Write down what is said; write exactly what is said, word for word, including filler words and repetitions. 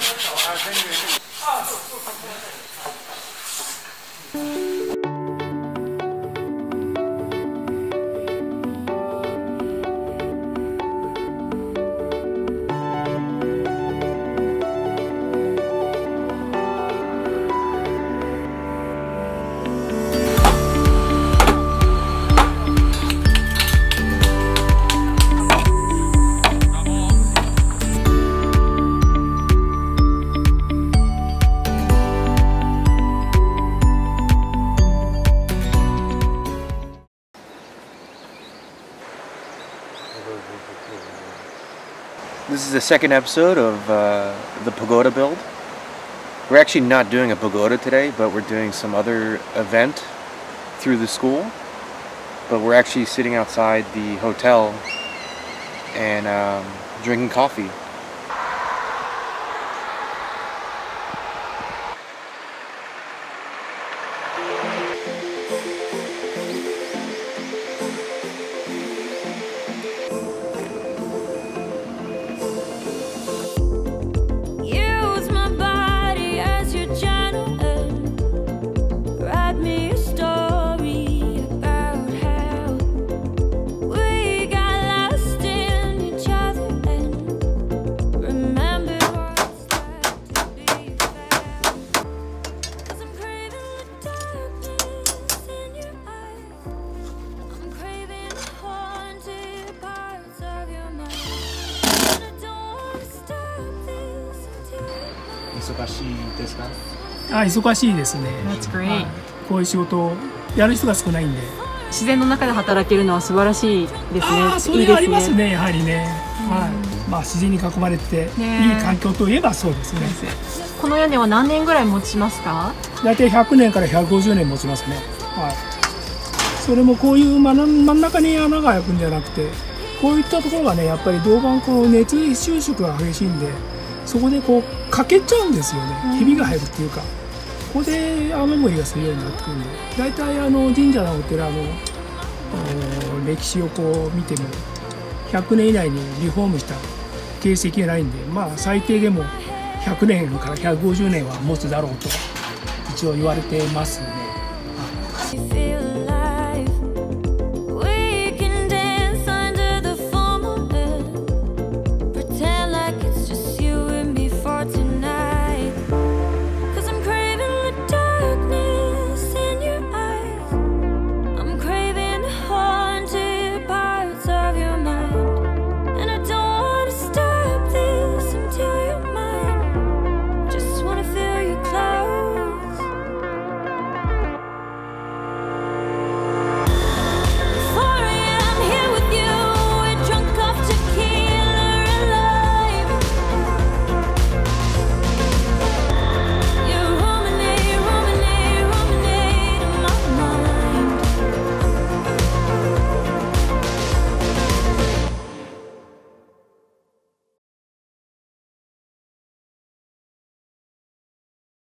This is the second episode of uh, the pagoda build. We're actually not doing a pagoda today, but we're doing some other event through the school. But we're actually sitting outside the hotel and um, drinking coffee. 忙しいですか？ あ、忙しいですね。 That's great. こういう仕事をやる人が少ないんで。 自然の中で働けるのは素晴らしいですね。 ああ、それはありますね、やはりね。はい。まあ自然に囲まれていい環境といえばそうですね。 この屋根は何年ぐらい持ちますか？ だいたいひゃくねんからひゃくごじゅうねん持ちますね。はい。それもこういう真ん中に穴が開くんじゃなくて、こういったところがね、やっぱり銅板こう熱収縮が激しいんで、そこでこう欠けちゃうんですよね。ひびが入るっていうか、ここで雨漏りがするようになってくるんで、だいたいあの神社のお寺の歴史をこう見てもひゃくねん以内にリフォームした形跡がないんで、まあ最低でもひゃくねんからひゃくごじゅうねんは持つだろうと一応言われてますね。